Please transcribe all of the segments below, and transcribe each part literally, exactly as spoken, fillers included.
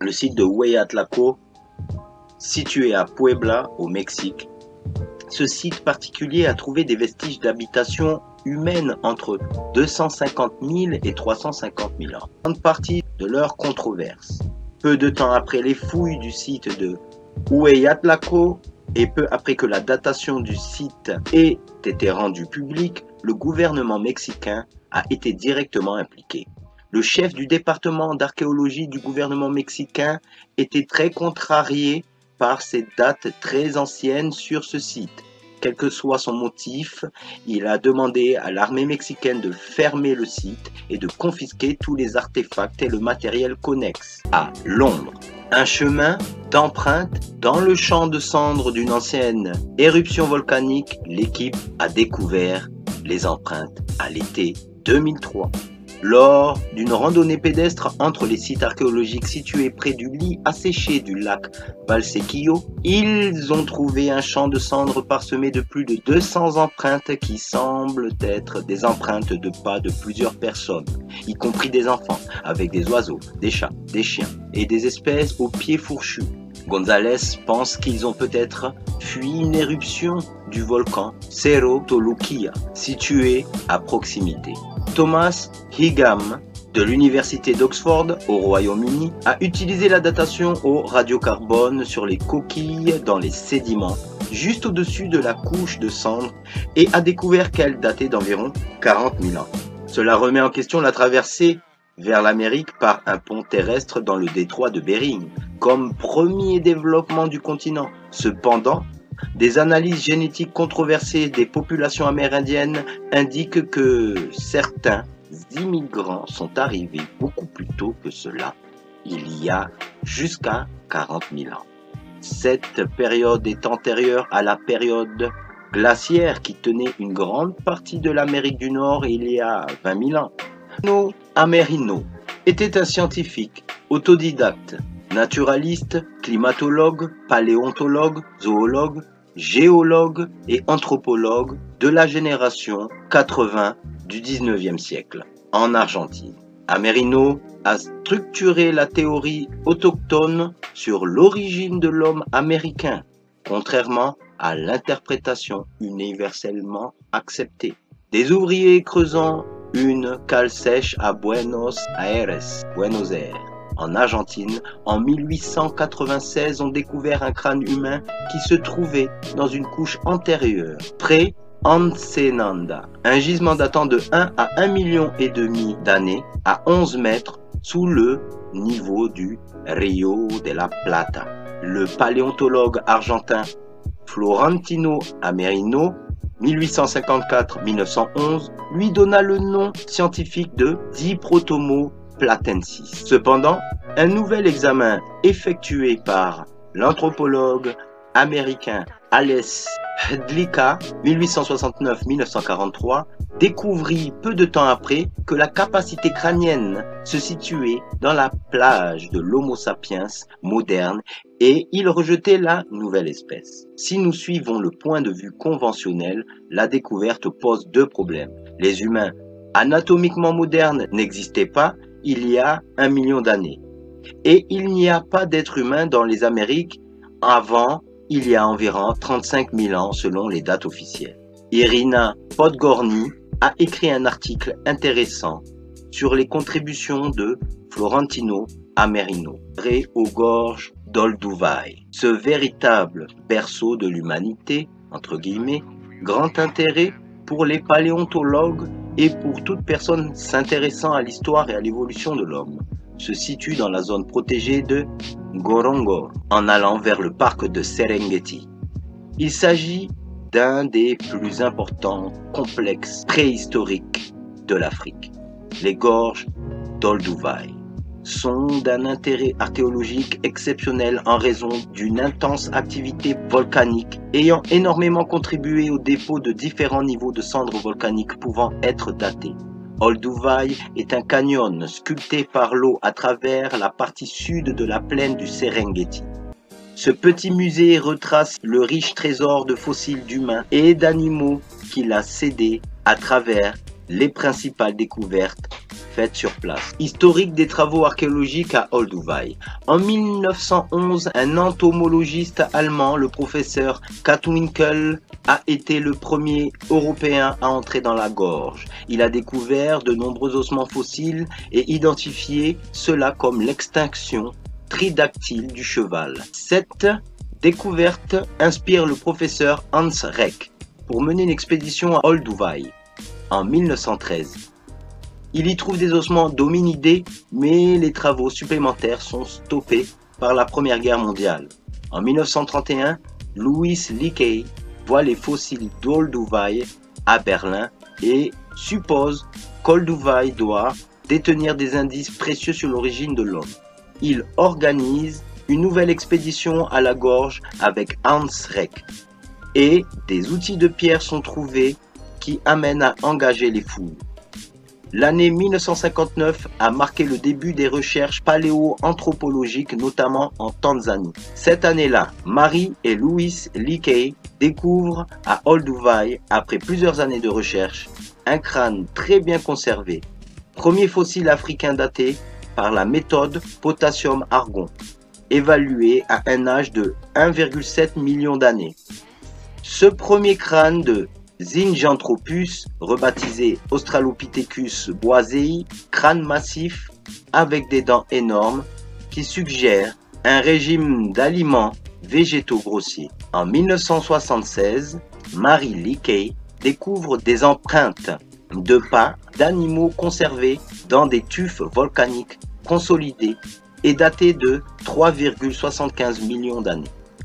le site de Hueyatlaco, situé à Puebla, au Mexique. Ce site particulier a trouvé des vestiges d'habitation humaine entre deux cent cinquante mille et trois cent cinquante mille ans. Une grande partie de leur controverse. Peu de temps après les fouilles du site de Hueyatlaco et peu après que la datation du site ait été rendue publique, le gouvernement mexicain a été directement impliqué. Le chef du département d'archéologie du gouvernement mexicain était très contrarié par ces dates très anciennes sur ce site. Quel que soit son motif, il a demandé à l'armée mexicaine de fermer le site et de confisquer tous les artefacts et le matériel connexe. À Londres, un chemin d'empreintes dans le champ de cendres d'une ancienne éruption volcanique, l'équipe a découvert les empreintes à l'été deux mille trois. Lors d'une randonnée pédestre entre les sites archéologiques situés près du lit asséché du lac Valsequillo, ils ont trouvé un champ de cendres parsemé de plus de deux cents empreintes qui semblent être des empreintes de pas de plusieurs personnes, y compris des enfants, avec des oiseaux, des chats, des chiens et des espèces aux pieds fourchus. González pense qu'ils ont peut-être fui une éruption du volcan Cerro Toluquilla, situé à proximité. Thomas Higham de l'université d'Oxford au Royaume-Uni a utilisé la datation au radiocarbone sur les coquilles dans les sédiments juste au-dessus de la couche de cendres et a découvert qu'elle datait d'environ quarante mille ans. Cela remet en question la traversée vers l'Amérique par un pont terrestre dans le détroit de Bering comme premier développement du continent. Cependant, des analyses génétiques controversées des populations amérindiennes indiquent que certains immigrants sont arrivés beaucoup plus tôt que cela, il y a jusqu'à quarante mille ans. Cette période est antérieure à la période glaciaire qui tenait une grande partie de l'Amérique du Nord il y a vingt mille ans. Bruno Amerino était un scientifique autodidacte, naturaliste, climatologue, paléontologue, zoologue, géologue et anthropologue de la génération quatre-vingts du dix-neuvième siècle en Argentine. Amerino a structuré la théorie autochtone sur l'origine de l'homme américain, contrairement à l'interprétation universellement acceptée. Des ouvriers creusant une cale sèche à Buenos Aires, Buenos Aires, en Argentine, en mille huit cent quatre-vingt-seize, ont découvert un crâne humain qui se trouvait dans une couche antérieure, pré-Ensenada, un gisement datant de un à un million et demi d'années, à onze mètres sous le niveau du Rio de la Plata. Le paléontologue argentin Florentino Amerino, mille huit cent cinquante-quatre à mille neuf cent onze, lui donna le nom scientifique de Diprotomo platensis. Cependant, un nouvel examen effectué par l'anthropologue américain Ales Hdlicka, mille huit cent soixante-neuf à mille neuf cent quarante-trois, découvrit peu de temps après que la capacité crânienne se situait dans la plage de l'Homo sapiens moderne et il rejetait la nouvelle espèce. Si nous suivons le point de vue conventionnel, la découverte pose deux problèmes. Les humains anatomiquement modernes n'existaient pas il y a un million d'années. Et il n'y a pas d'être humain dans les Amériques avant il y a environ trente-cinq mille ans selon les dates officielles. Irina Podgorny a écrit un article intéressant sur les contributions de Florentino Amerino aux gorges d'Olduvai. Ce véritable berceau de l'humanité, entre guillemets, grand intérêt pour les paléontologues et pour toute personne s'intéressant à l'histoire et à l'évolution de l'homme, se situe dans la zone protégée de Ngorongoro, en allant vers le parc de Serengeti. Il s'agit d'un des plus importants complexes préhistoriques de l'Afrique. Les gorges d'Olduvai sont d'un intérêt archéologique exceptionnel en raison d'une intense activité volcanique ayant énormément contribué au dépôt de différents niveaux de cendres volcaniques pouvant être datés. Olduvai est un canyon sculpté par l'eau à travers la partie sud de la plaine du Serengeti. Ce petit musée retrace le riche trésor de fossiles d'humains et d'animaux qu'il a cédés à travers les principales découvertes faites sur place. Historique des travaux archéologiques à Olduvai. En mille neuf cent onze, un entomologiste allemand, le professeur Katwinkel, a été le premier Européen à entrer dans la gorge. Il a découvert de nombreux ossements fossiles et identifié cela comme l'extinction tridactyle du cheval. Cette découverte inspire le professeur Hans Reck pour mener une expédition à Olduvai en mille neuf cent treize. Il y trouve des ossements d'hominidés, mais les travaux supplémentaires sont stoppés par la Première Guerre mondiale. En mille neuf cent trente et un, Louis Leakey voit les fossiles d'Olduvai à Berlin et suppose qu'Olduvai doit détenir des indices précieux sur l'origine de l'homme. Il organise une nouvelle expédition à la gorge avec Hans Reck et des outils de pierre sont trouvés qui amènent à engager les fouilles. L'année mille neuf cent cinquante-neuf a marqué le début des recherches paléo-anthropologiques, notamment en Tanzanie. Cette année-là, Marie et Louis Leakey découvrent à Olduvai, après plusieurs années de recherche, un crâne très bien conservé, premier fossile africain daté par la méthode potassium-argon, évalué à un âge de un virgule sept million d'années. Ce premier crâne de Zinjanthropus, rebaptisé Australopithecus boisei, crâne massif avec des dents énormes qui suggère un régime d'aliments végétaux grossiers. En mille neuf cent soixante-seize, Marie Leakey découvre des empreintes de pas d'animaux conservés dans des tufs volcaniques consolidés et datés de trois virgule soixante-quinze millions d'années.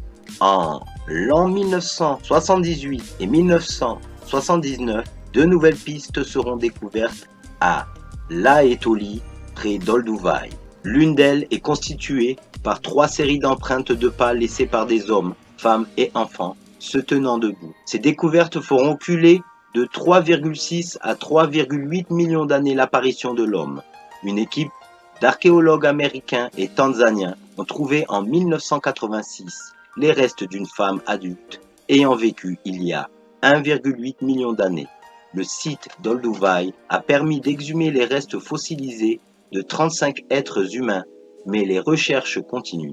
En l'an mille neuf cent soixante-dix-huit et mille neuf cent soixante-dix-neuf, deux nouvelles pistes seront découvertes à Laetoli, près d'Olduvai. L'une d'elles est constituée par trois séries d'empreintes de pas laissées par des hommes, femmes et enfants se tenant debout. Ces découvertes feront reculer de trois virgule six à trois virgule huit millions d'années l'apparition de l'homme. Une équipe d'archéologues américains et tanzaniens ont trouvé en mille neuf cent quatre-vingt-six les restes d'une femme adulte ayant vécu il y a un virgule huit million d'années. Le site d'Olduvai a permis d'exhumer les restes fossilisés de trente-cinq êtres humains, mais les recherches continuent.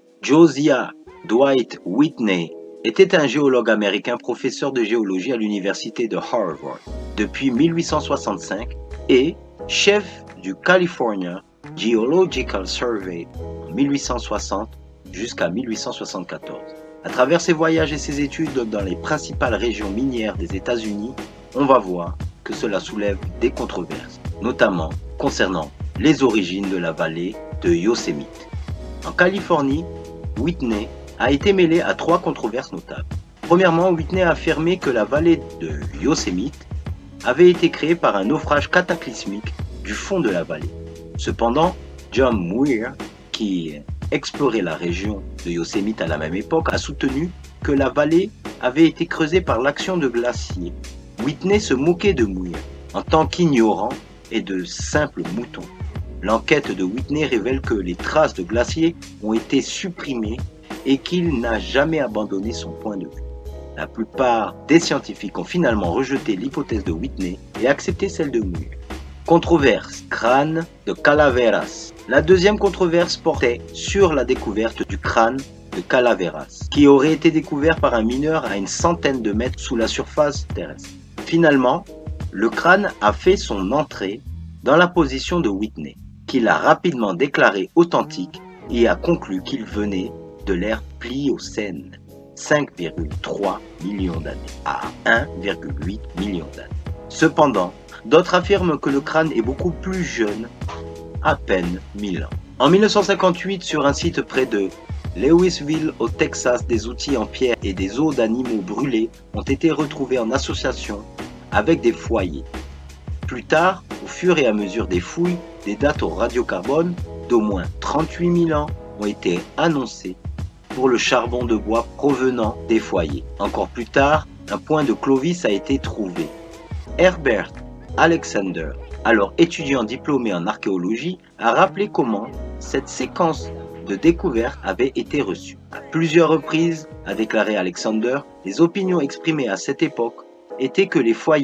Josiah Dwight Whitney était un géologue américain, professeur de géologie à l'université de Harvard depuis mille huit cent soixante-cinq et chef du California Geological Survey en mille huit cent soixante jusqu'à mille huit cent soixante-quatorze. À travers ses voyages et ses études dans les principales régions minières des États-Unis, on va voir que cela soulève des controverses, notamment concernant les origines de la vallée de Yosemite. En Californie, Whitney a été mêlé à trois controverses notables. Premièrement, Whitney a affirmé que la vallée de Yosemite avait été créée par un naufrage cataclysmique du fond de la vallée. Cependant, John Muir, qui explorait la région de Yosemite à la même époque, a soutenu que la vallée avait été creusée par l'action de glaciers. Whitney se moquait de Muir en tant qu'ignorant et de simple mouton. L'enquête de Whitney révèle que les traces de glaciers ont été supprimées et qu'il n'a jamais abandonné son point de vue. La plupart des scientifiques ont finalement rejeté l'hypothèse de Whitney et accepté celle de Muir. Controverse, crâne de Calaveras. La deuxième controverse portait sur la découverte du crâne de Calaveras, qui aurait été découvert par un mineur à une centaine de mètres sous la surface terrestre. Finalement, le crâne a fait son entrée dans la position de Whitney, qu'il a rapidement déclaré authentique et a conclu qu'il venait de l'ère Pliocène, cinq virgule trois millions d'années à un virgule huit million d'années. Cependant, d'autres affirment que le crâne est beaucoup plus jeune, à peine mille ans. En mille neuf cent cinquante-huit, sur un site près de Lewisville au Texas, des outils en pierre et des os d'animaux brûlés ont été retrouvés en association avec des foyers. Plus tard, au fur et à mesure des fouilles, des dates au radiocarbone d'au moins trente-huit mille ans ont été annoncées pour le charbon de bois provenant des foyers. Encore plus tard, un point de Clovis a été trouvé. Herbert Alexander, alors étudiant diplômé en archéologie, a rappelé comment cette séquence de découvertes avait été reçue. À plusieurs reprises, a déclaré Alexander, les opinions exprimées à cette époque étaient que les foyers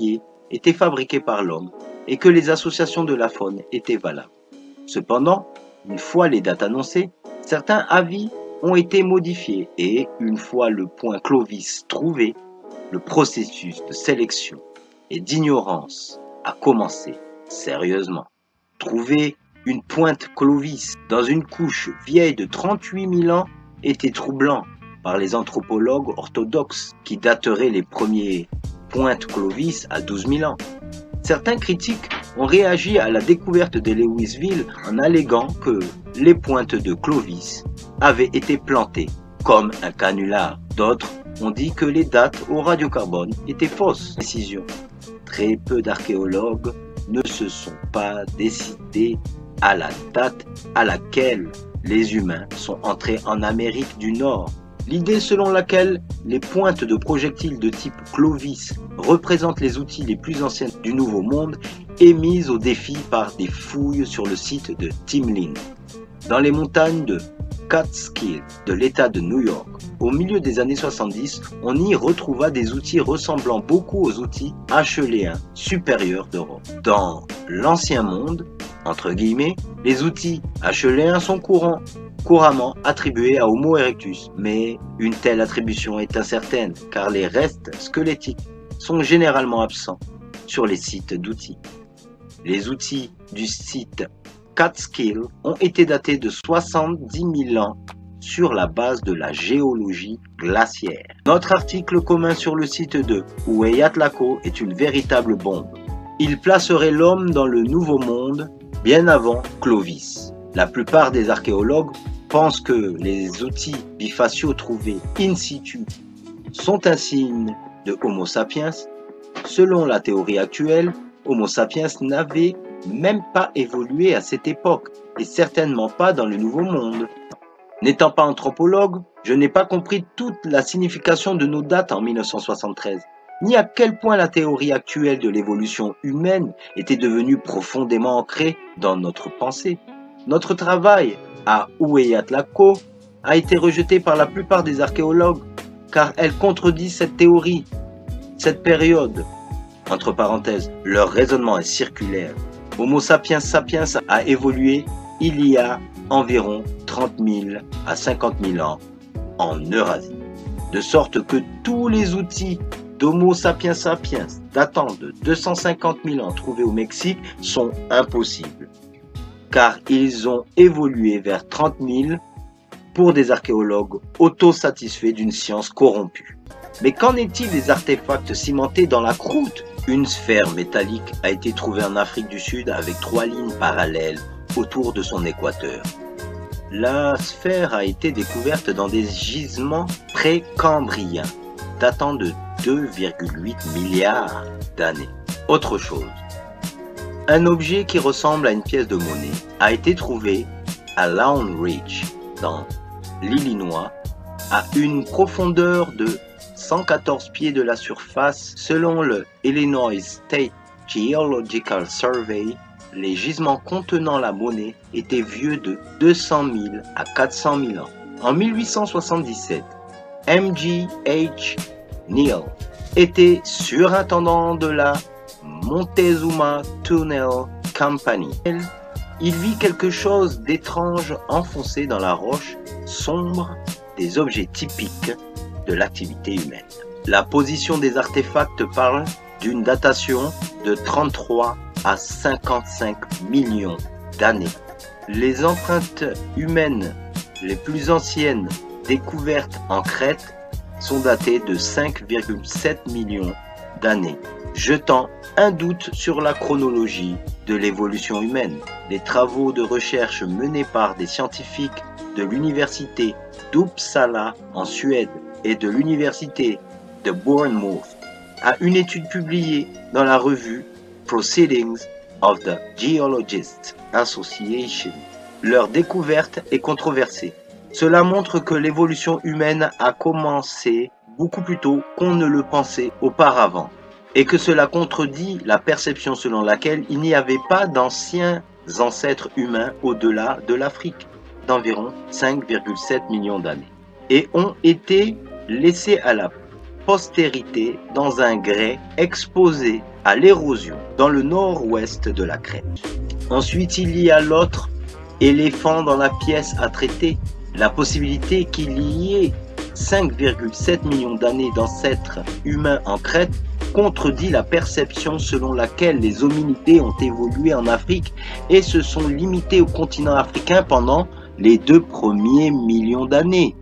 étaient fabriqués par l'homme et que les associations de la faune étaient valables. Cependant, une fois les dates annoncées, certains avis ont été modifiés et, une fois le point Clovis trouvé, le processus de sélection et d'ignorance a commencé sérieusement. Trouver une pointe Clovis dans une couche vieille de trente-huit mille ans était troublant par les anthropologues orthodoxes qui dateraient les premiers pointes Clovis à douze mille ans. Certains critiques ont réagi à la découverte de Lewisville en alléguant que les pointes de Clovis avaient été plantées comme un canular. D'autres ont dit que les dates au radiocarbone étaient fausses. Précision. Très peu d'archéologues ne se sont pas décidés à la date à laquelle les humains sont entrés en Amérique du Nord. L'idée selon laquelle les pointes de projectiles de type Clovis représentent les outils les plus anciens du Nouveau Monde est mise au défi par des fouilles sur le site de Timlin, dans les montagnes de Catskill de l'État de New York. Au milieu des années soixante-dix, on y retrouva des outils ressemblant beaucoup aux outils acheuléens supérieurs d'Europe. Dans l'Ancien Monde, entre guillemets, les outils acheuléens sont courants, couramment attribués à Homo erectus, mais une telle attribution est incertaine car les restes squelettiques sont généralement absents sur les sites d'outils. Les outils du site Catskill ont été datés de soixante-dix mille ans sur la base de la géologie glaciaire. Notre article commun sur le site de Hueyatlaco est une véritable bombe. Il placerait l'homme dans le Nouveau Monde bien avant Clovis. La plupart des archéologues pensent que les outils bifaciaux trouvés in situ sont un signe de Homo sapiens. Selon la théorie actuelle, Homo sapiens n'avait même pas évolué à cette époque et certainement pas dans le Nouveau Monde. N'étant pas anthropologue, je n'ai pas compris toute la signification de nos dates en mille neuf cent soixante-treize, ni à quel point la théorie actuelle de l'évolution humaine était devenue profondément ancrée dans notre pensée. Notre travail à Hueyatlaco a été rejeté par la plupart des archéologues car elle contredit cette théorie. Cette période, entre parenthèses, leur raisonnement est circulaire. Homo sapiens sapiens a évolué il y a environ trente mille à cinquante mille ans en Eurasie, de sorte que tous les outils d'Homo sapiens sapiens datant de deux cent cinquante mille ans trouvés au Mexique sont impossibles, car ils ont évolué vers trente mille pour des archéologues autosatisfaits d'une science corrompue. Mais qu'en est-il des artefacts cimentés dans la croûte? Une sphère métallique a été trouvée en Afrique du Sud avec trois lignes parallèles autour de son équateur. La sphère a été découverte dans des gisements précambriens datant de deux virgule huit milliards d'années. Autre chose, un objet qui ressemble à une pièce de monnaie a été trouvé à Lone Ridge, dans l'Illinois, à une profondeur de cent quatorze pieds de la surface. Selon le Illinois State Geological Survey, les gisements contenant la monnaie étaient vieux de deux cent mille à quatre cent mille ans. En mille huit cent soixante-dix-sept, M G H Neal était surintendant de la Montezuma Tunnel Company. Il vit quelque chose d'étrange enfoncé dans la roche sombre, des objets typiques de l'activité humaine. La position des artefacts parle d'une datation de trente-trois à cinquante-cinq millions d'années. Les empreintes humaines les plus anciennes découvertes en Crète sont datées de cinq virgule sept millions d'années, jetant un doute sur la chronologie de l'évolution humaine. Les travaux de recherche menés par des scientifiques de l'université d'Uppsala en Suède et de l'université de Bournemouth à une étude publiée dans la revue Proceedings of the Geologists Association. Leur découverte est controversée. Cela montre que l'évolution humaine a commencé beaucoup plus tôt qu'on ne le pensait auparavant, et que cela contredit la perception selon laquelle il n'y avait pas d'anciens ancêtres humains au-delà de l'Afrique, d'environ cinq virgule sept millions d'années, et ont été laissés à la postérité dans un grès exposé à l'érosion dans le nord-ouest de la Crète. Ensuite, il y a l'autre éléphant dans la pièce à traiter, la possibilité qu'il y ait cinq virgule sept millions d'années d'ancêtres humains en Crète contredit la perception selon laquelle les hominidés ont évolué en Afrique et se sont limités au continent africain pendant les deux premiers millions d'années,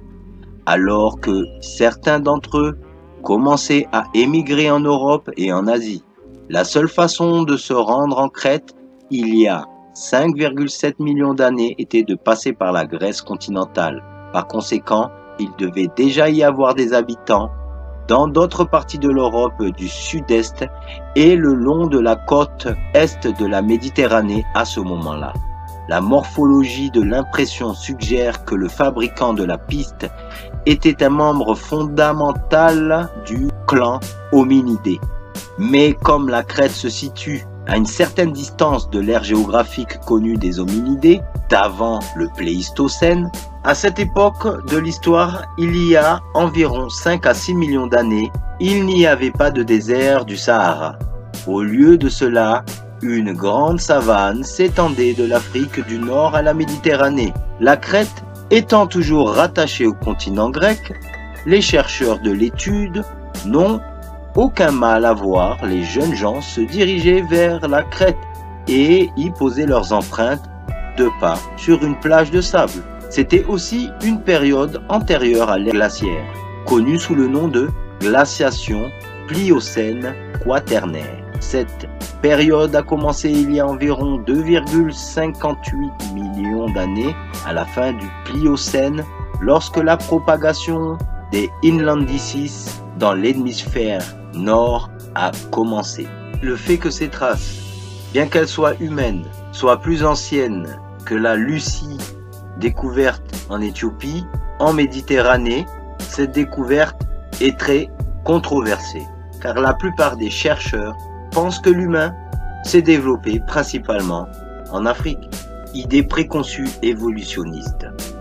alors que certains d'entre eux commençaient à émigrer en Europe et en Asie. La seule façon de se rendre en Crète, il y a cinq virgule sept millions d'années, était de passer par la Grèce continentale. Par conséquent, il devait déjà y avoir des habitants dans d'autres parties de l'Europe du sud-est et le long de la côte est de la Méditerranée à ce moment-là. La morphologie de l'impression suggère que le fabricant de la piste était un membre fondamental du clan hominidé. Mais comme la Crète se situe à une certaine distance de l'ère géographique connue des hominidés, d'avant le Pléistocène, à cette époque de l'histoire, il y a environ cinq à six millions d'années, il n'y avait pas de désert du Sahara. Au lieu de cela, une grande savane s'étendait de l'Afrique du Nord à la Méditerranée. La Crète étant toujours rattachée au continent grec, les chercheurs de l'étude n'ont aucun mal à voir les jeunes gens se diriger vers la Crète et y poser leurs empreintes de pas sur une plage de sable. C'était aussi une période antérieure à l'ère glaciaire, connue sous le nom de glaciation pliocène quaternaire. Cette période a commencé il y a environ deux virgule cinquante-huit millions d'années, à la fin du Pliocène, lorsque la propagation des Inlandicis dans l'hémisphère nord a commencé. Le fait que ces traces, bien qu'elles soient humaines, soient plus anciennes que la Lucie découverte en Éthiopie, en Méditerranée, cette découverte est très controversée, car la plupart des chercheurs pensent que l'humain s'est développé principalement en Afrique. Idée préconçue évolutionniste.